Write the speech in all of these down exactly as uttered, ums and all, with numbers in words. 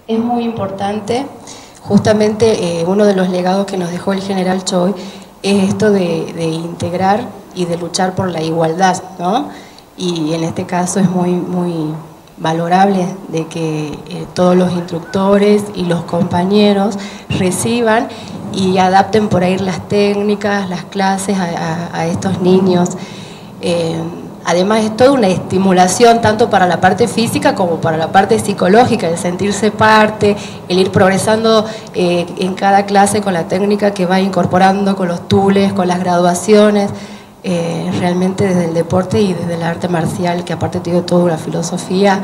Es muy importante, justamente eh, uno de los legados que nos dejó el general Choi es esto de, de integrar y de luchar por la igualdad, ¿no? Y en este caso es muy, muy valorable de que eh, todos los instructores y los compañeros reciban y adapten por ahí las técnicas, las clases a, a, a estos niños. Eh, Además es toda una estimulación tanto para la parte física como para la parte psicológica, el sentirse parte, el ir progresando eh, en cada clase con la técnica que va incorporando, con los tules, con las graduaciones, eh, realmente desde el deporte y desde el arte marcial, que aparte tiene toda una filosofía,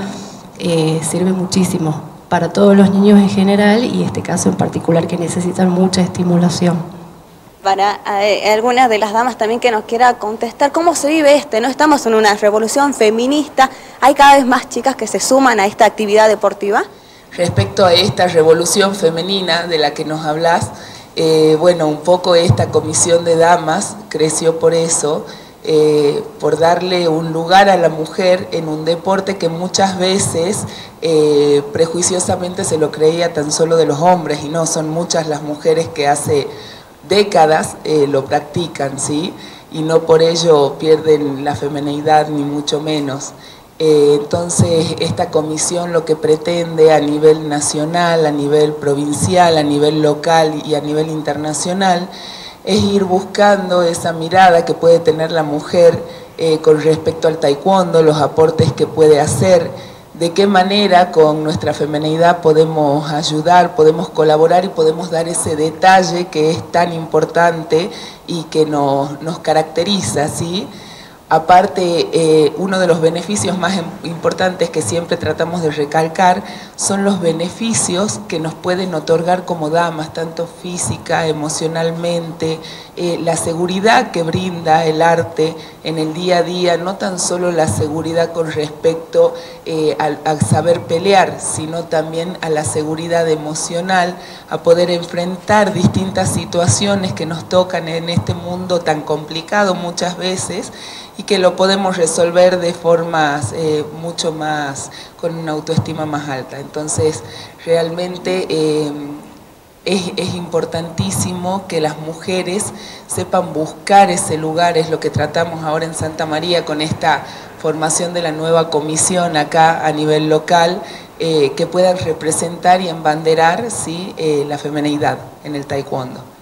eh, sirve muchísimo para todos los niños en general y este caso en particular que necesitan mucha estimulación. Para eh, algunas de las damas también que nos quiera contestar, ¿cómo se vive este? ¿No? Estamos en una revolución feminista, ¿hay cada vez más chicas que se suman a esta actividad deportiva? Respecto a esta revolución femenina de la que nos hablas, eh, bueno, un poco esta comisión de damas creció por eso, eh, por darle un lugar a la mujer en un deporte que muchas veces eh, prejuiciosamente se lo creía tan solo de los hombres, y no, son muchas las mujeres que hace décadas eh, lo practican, ¿sí? Y no por ello pierden la feminidad ni mucho menos. Eh, entonces esta comisión lo que pretende a nivel nacional, a nivel provincial, a nivel local y a nivel internacional es ir buscando esa mirada que puede tener la mujer eh, con respecto al taekwondo, los aportes que puede hacer, de qué manera con nuestra feminidad podemos ayudar, podemos colaborar y podemos dar ese detalle que es tan importante y que nos, nos caracteriza, ¿sí? Aparte, eh, uno de los beneficios más importantes que siempre tratamos de recalcar son los beneficios que nos pueden otorgar como damas, tanto física, emocionalmente, eh, la seguridad que brinda el arte en el día a día, no tan solo la seguridad con respecto eh, al, a saber pelear, sino también a la seguridad emocional, a poder enfrentar distintas situaciones que nos tocan en este mundo tan complicado muchas veces, y que lo podemos resolver de formas eh, mucho más, con una autoestima más alta. Entonces, realmente eh, es, es importantísimo que las mujeres sepan buscar ese lugar, es lo que tratamos ahora en Santa María con esta formación de la nueva comisión acá a nivel local, eh, que puedan representar y embanderar, ¿sí? eh, la feminidad en el taekwondo.